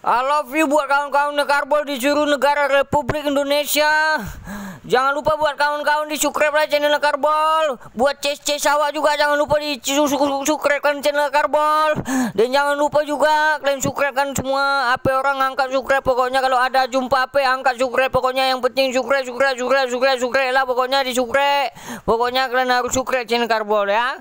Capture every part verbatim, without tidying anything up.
I love you buat kawan-kawan Nekarbol di seluruh negara Republik Indonesia. Jangan lupa buat kawan-kawan di subscribe channel Nekarbol. Buat ces-ces awak juga jangan lupa di subscribe kan channel Nekarbol. Dan jangan lupa juga kalian subscribe kan semua. Apa orang angkat subscribe, pokoknya kalau ada jumpa apa angkat subscribe, pokoknya yang penting subscribe subscribe subscribe subscribe subscribe lah, pokoknya di subscribe. Pokoknya kalian harus subscribe channel Nekarbol ya.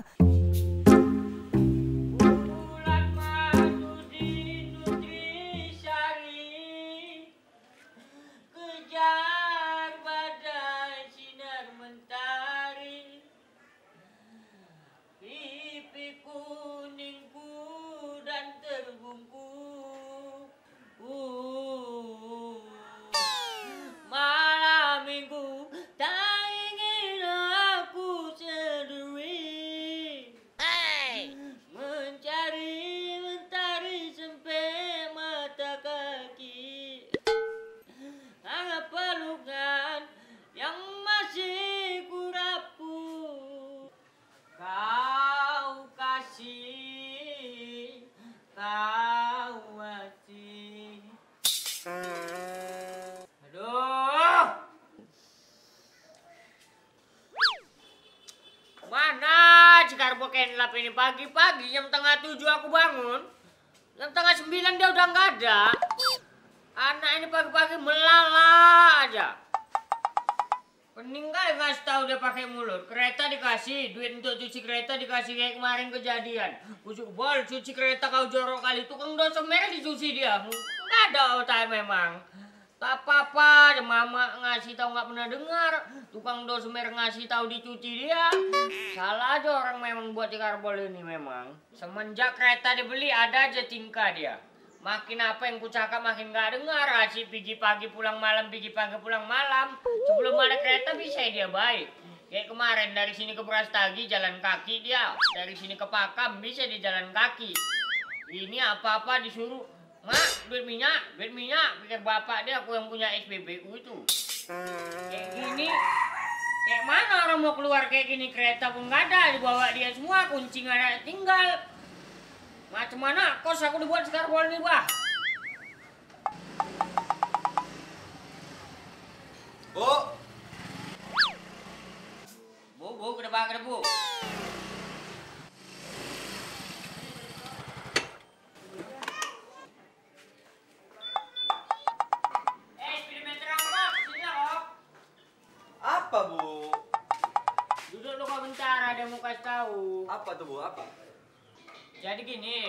Mana Cikarbol Kenlap ini pagi-pagi jam tengah tujuh aku bangun, jam tengah sembilan dia udah nggak ada. Anak ini pagi-pagi melala aja. Pening kali ngasih tahu dia pakai mulut. Kereta dikasih, duit untuk cuci kereta dikasih kayak kemarin kejadian. Busuk bol cuci kereta kau jorok kali, tukang dosa merah dicuci dia. Nggak ada otak memang. Tak apa-apa, mama ngasih tahu nggak pernah dengar. Tukang dos mer ngasih tahu dicuci dia. Salah aja orang memang buat Cikarbol ini memang. Semenjak kereta dibeli ada aja tingkah dia. Makin apa yang ku cakap makin nggak dengar. Asyik pergi pagi pulang malam, pergi pagi pulang malam. Sebelum ada kereta bisa dia baik. Kayak kemarin dari sini ke Brastagi jalan kaki dia. Dari sini ke Pakam bisa di jalan kaki. Ini apa-apa disuruh. Mak, duit minyak, duit minyak, pikir bapak dia aku yang punya S P B U itu. Kayak gini, kayak mana orang mau keluar kayak gini, kereta pun nggak ada, dibawa dia semua, kunci nggak ada tinggal. Macam mana kos aku dibuat Cikarbol ini, bah? Bu, Bu, bu, ke depan, ke depan, bu. apa bu? Duduk lu kau bentar, ada yang mau kasih tahu. Apa tuh bu? Apa? Jadi gini,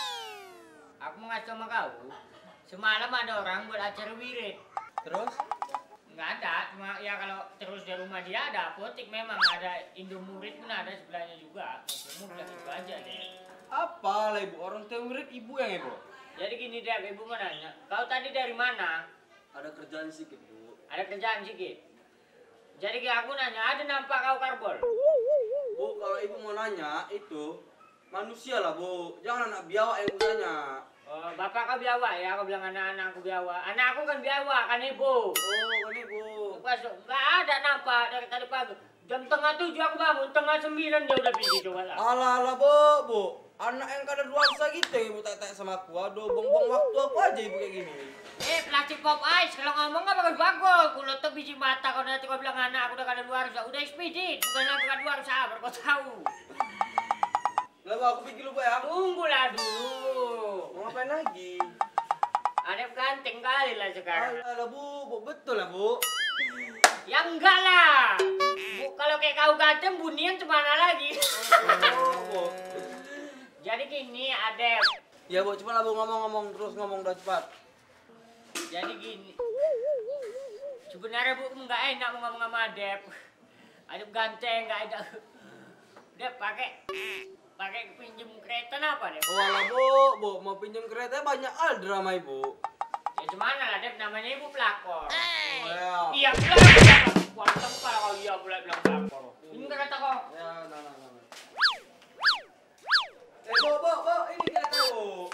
aku mau kasih sama kau. Semalam ada orang buat acara wirid. Terus? Nggak ada, cuma ya kalau terus di rumah dia ada apotek memang, ada Indomurid pun ada sebelahnya juga. Mudah itu aja deh. Apa lah ibu? Orang temurid ibu yang ibu? Jadi gini deh, ibu mau nanya, kau tadi dari mana? Ada kerjaan sedikit bu. Ada kerjaan sedikit. Jadi aku nanya, ada nampak kau Karbol? Bu, kalau ibu mau nanya itu manusia lah bu, jangan anak biawak yang tanya. Oh, bapak kau biawak ya? Kau bilang anak-anak aku biawak. Anak aku kan biawak, kan ibu. Oh, kan ibu. Nggak ada nampak dari tadi pagi. Jam tengah tujuh aku bangun, tengah sembilan dia udah pergi, coba lah. Alah, alah bu, bu. Anak yang kada luarsa gitu yang ibu tanya sama aku. Aduh, buang-buang waktu aku aja ibu kayak gini. Eh, plastik pop ice, kalau ngomong nggak bagus-bagus. Kalau tuh biji mata, kalau nanti kau bilang anak aku udah kada luar udah ekspedit. Bukan aku kada luar sabar, kau tahu. Lah bu, aku pikir lu bu ya. Tunggulah dulu. Mau ngapain lagi? Ada ganteng kali lah sekarang. Alah, alah bu, bu, betul lah bu. Ya enggak lah. Bu, kalau kayak kau ganteng, bunian cemana lagi. Oh, bu. Jadi gini, Adep. Ya bu, coba lah bu ngomong-ngomong terus ngomong udah cepat. Jadi gini. Sebenarnya bu nggak enak mau ngomong sama Adep. Adep ganteng nggak ada. Dep pakai pakai pinjem kereta apa Dep? Oh alah bu, bu mau pinjam kereta banyak al drama ibu. Ya cuman lah Dep, namanya ibu pelakor. Oh, ya. Iya pelakor. Wah tempat kau iya pula bilang pelakor. Ini kereta kau. Ya, nah, nah, nah. Eh bu, bu, bu, ini kereta bu.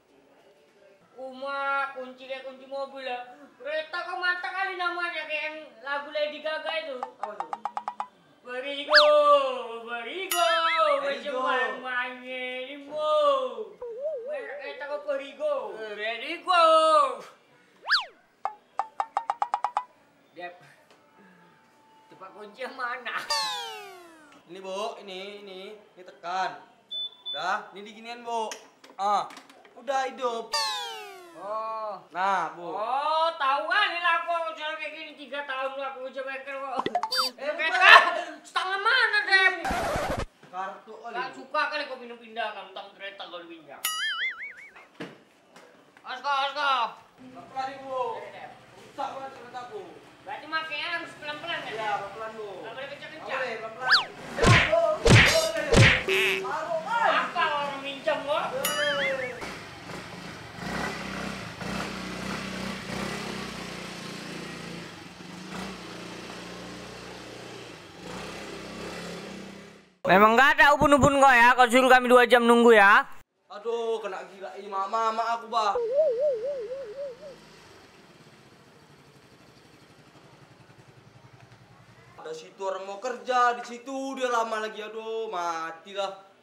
Uma kunci kayak kunci mobil ya. Kereta kau mata kali namanya kayak yang lagu Lady Gaga itu. Apa tuh? Berigo, berigo, Berigo. macam main ini mo. Kereta kau berigo, berigo. kunci yang mana? Ini Bu, ini, ini, ini tekan. Udah, ini diginian Bu. Ah, udah hidup. Oh. Nah Bu. Oh, tahu kali lah aku cara kayak gini tiga tahun lah aku uji bengkel kok. Eh, kereta setengah mana Dep? Kartu kali. Gak suka kali kau pindah pindah kan utang kereta kalau dipinjam. Asko, asko. Pelan Bu. Rusak banget keretaku. Berarti makanya harus pelan pelan kan? Ya, pelan Bu. Gak boleh kencang Nggak kencang. boleh, pelan-pelan. Ya, Bu. Boleh. Taruh kan. Apa orang minjem kok? Memang gak ada ubun-ubun kau ya, kau suruh kami dua jam nunggu ya. Aduh, kena gila ini mama, mama aku, Bah. Ada situ orang mau kerja, di situ dia lama lagi, aduh, matilah.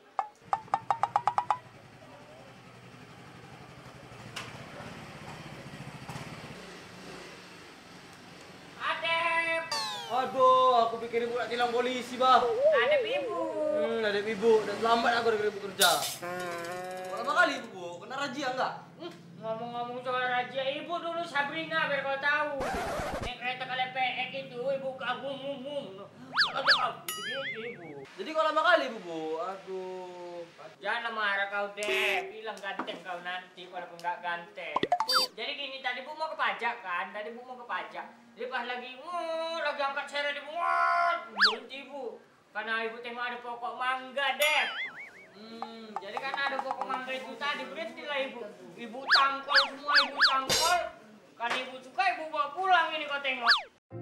Adep. Aduh, aku pikir ibu nak tilang polisi, Bah. Adep ibu. Hmm, ada ibu, dan lambat aku dari ibu kerja. Berapa kali ibu, Bu? Kena razia enggak? Hmm, ngomong-ngomong soal raja, ibu dulu Sabrina biar kau tahu. Naik kereta kali P X itu ibu kagum mum. Kau tahu gitu ibu. Jadi kau lama kali ibu, Bu? Aduh. Jangan marah kau deh, bilang ganteng kau nanti walaupun nggak ganteng. Jadi gini, tadi bu mau ke pajak kan, tadi bu mau ke pajak. Jadi pas lagi, wuh, lagi angkat seret ibu, wuh, berhenti ibu. Karena ibu tengok ada pokok mangga deh. Hmm, jadi karena ada pokok mangga itu tadi berhentilah ibu. Ibu tangkol semua, ibu tangkol. Karena ibu suka, ibu bawa pulang ini kau tengok.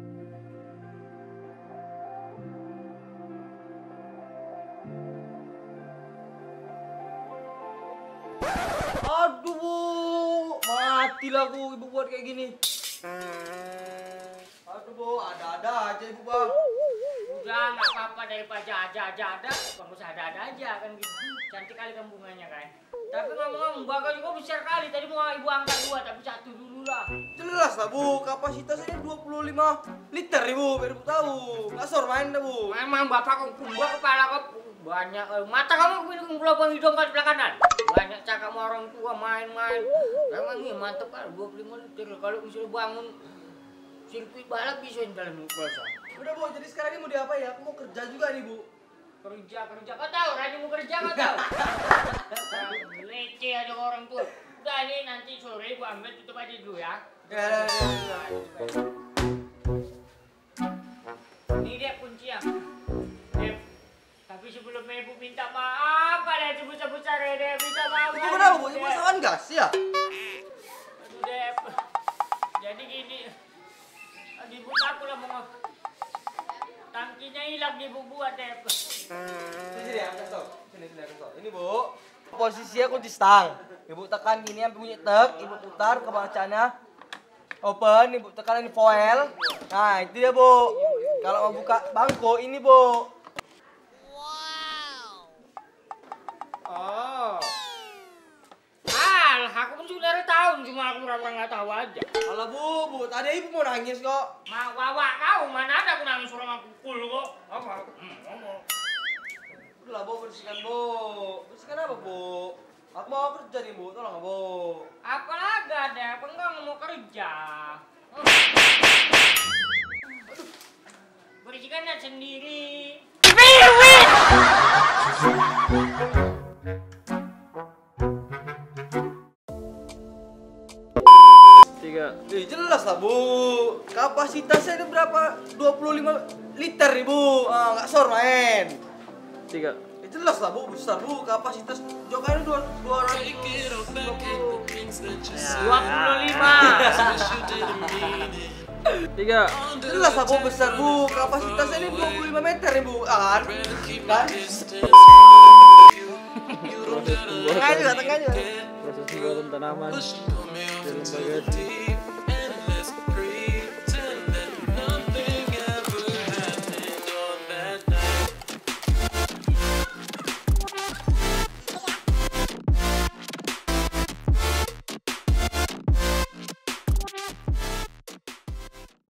Aduh, Bu. Matilah aku ibu buat kayak gini. Aduh, Bu, ada-ada aja ibu, Bang. Udah nggak apa-apa daripada aja-aja ada, kamu usah ada-ada aja kan gitu. Cantik kali kan bunganya kan. Tapi ngomong-ngomong, bakal juga besar kali. Tadi mau ibu angkat dua, tapi satu dulu lah. Jelas lah, Bu. Kapasitasnya dua puluh lima liter, Ibu. Biar ibu tahu. Nggak sor main dah, Bu. Memang bapak kau kumbang kepala kau banyak. Eh, mata kamu pindah lubang hidung kau sebelah kanan. Banyak cakap sama orang tua main-main. Memang ini mantap kan, dua puluh lima liter. Kalau misalnya bangun sirkuit balap bisa di dalam kuasa. Udah, Bu. Jadi sekarang ini mau diapain ya? Aku mau kerja juga nih, Bu. Kerja, kerja. Kau tahu, Raja mau kerja kau tahu? Leceh ada orang tua. Udah nih, nanti sore ibu ambil tutup aja dulu ya. Ya, ya, ya, ya. Ini dia kuncinya. Dep. Tapi sebelum ibu minta maaf, ada sebesar-besar ya, Dep. Minta maaf. Itu kenapa, Bu? Ibu pasangan gas ya? Aduh, Dep. Jadi gini. Ibu takut lah mau tangkinya hilang ibu buat, Dep. Sini, sini, aku kasih tau. Sini, sini, aku kasih tau. Ini, Bu. Posisinya kunci stang. Ibu tekan gini sampai bunyi tek, ibu putar ke bacanya. Open, ibu tekan ini foil. Nah, itu dia, Bu. Kalau mau buka bangko ini, Bu. Oh. Al, aku pun sudah tahu, cuma aku pura-pura nggak tahu aja. Alah, Bu, Bu, tadi ibu mau nangis kok. Ma, wawa kau, mana ada aku nangis orang aku pukul kok. Apa? Hmm, ngomong. Udah lah, Bu, bersihkan, Bu. Bersihkan apa, Bu? Aku mau kerja nih, Bu. Tolong, Bu. Apalagi ada, penggang mau kerja. Hmm. Bersihkannya sendiri. Tiga. Eh, jelas lah, Bu. Kapasitasnya itu berapa? dua puluh lima liter nih, Bu. Ah, nggak sor main. Tiga. Eh, jelas lah, Bu. Besar, Bu. Kapasitas jokannya dua ratus dua puluh. dua puluh lima. Tiga. Jelas lah, Bu. Besar, Bu. Kapasitasnya ini dua puluh lima meter nih, Bu. Ah, kan? Kan? Tengah juga, tengah juga. Proses pembuatan tanaman di lembaga